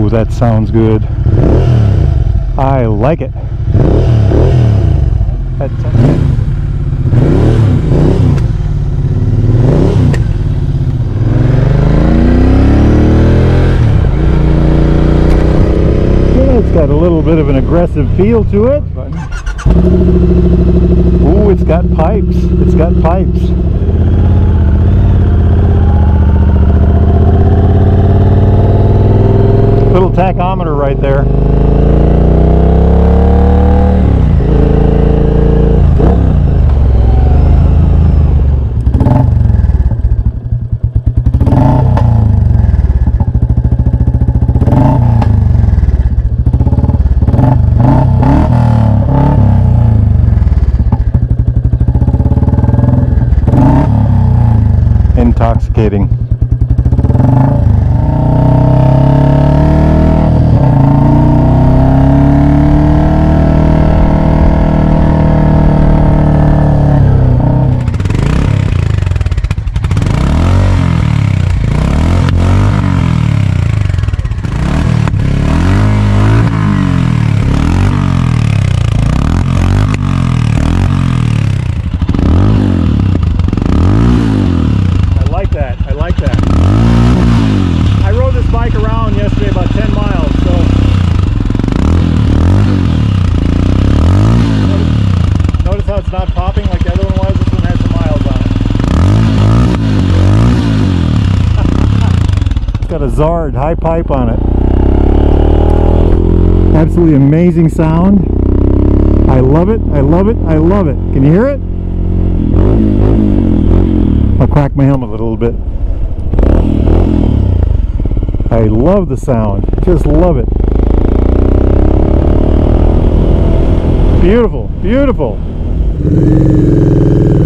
Ooh, that sounds good. I like it. It's got a little bit of an aggressive feel to it. Ooh, it's got pipes. It's got pipes. Little tachometer right there. Intoxicating. It's not popping like the other one was. This one has some miles on it. It's got a Zard high pipe on it. Absolutely amazing sound. I love it. I love it. I love it. Can you hear it? I'll crack my helmet a little bit. I love the sound. Just love it. Beautiful. Beautiful.